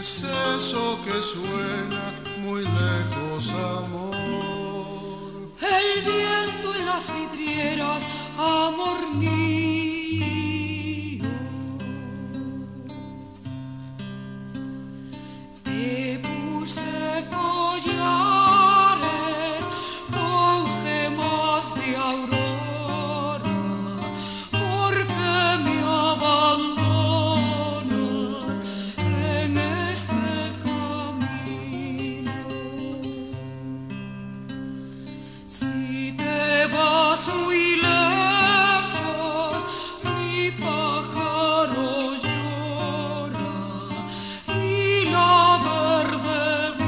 es eso que suena muy lejos, amor? El viento en las vidrieras, amor mío. Te puse collares con gemas de aurora, porque me abandonas en este camino. Si te vas muy lejos, mi pájaro llora y la verde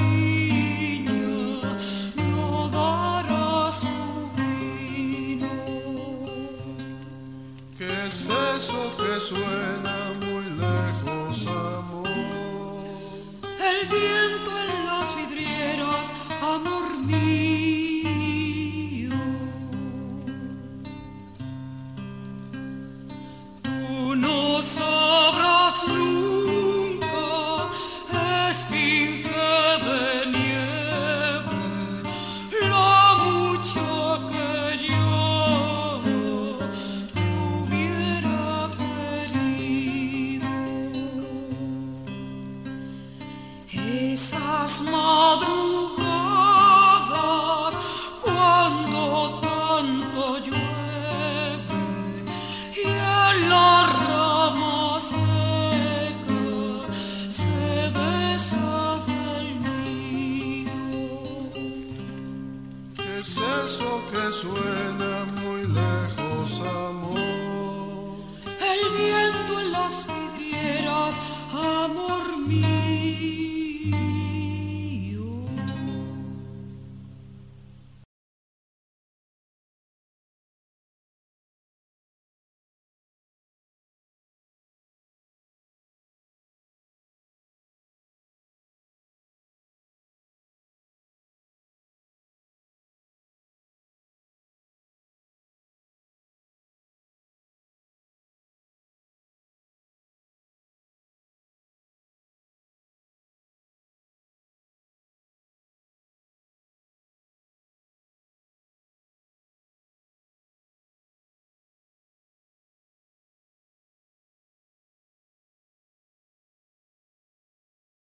viña no dará su vino. ¿Qué es eso que suena muy lejos, amor? El viento en las vidrieras, amor mío. Tú no sabrás nunca, esfinge de nieve, la mucha que yo te hubiera querido. Esas manos